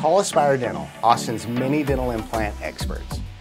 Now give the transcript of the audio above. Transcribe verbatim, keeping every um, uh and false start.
Call Aspire Dental, Austin's many dental implant experts.